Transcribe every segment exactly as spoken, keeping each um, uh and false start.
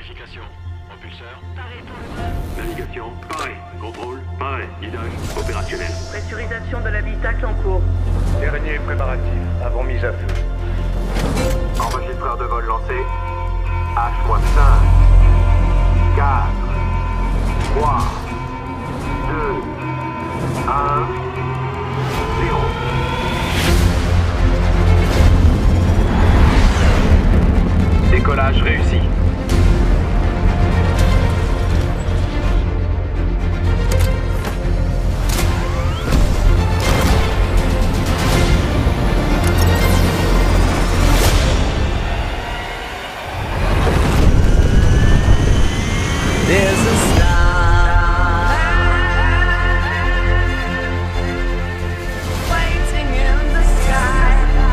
Vérification. Propulseur. Paré pour le... Navigation, paré. Contrôle, paré. Guidage, opérationnel. Pressurisation de l'habitacle en cours. Dernier préparatif, avant mise à feu. Enregistreur de vol lancé. H cinq, quatre, trois, deux, un, zéro. Décollage réussi. There's a star waiting in the sky.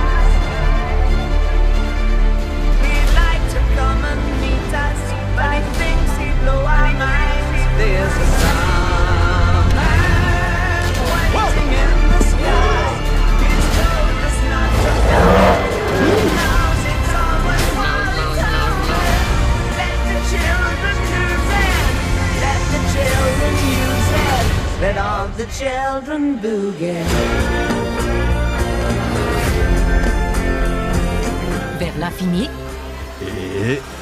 He'd like to come and meet us, but he thinks he'd blow our minds. There's a star waiting in the sky. He's told us not to go. He knows it's always one time. Let the children choose it. Let the children use it. Let all the children boogie. Vers l'infini Et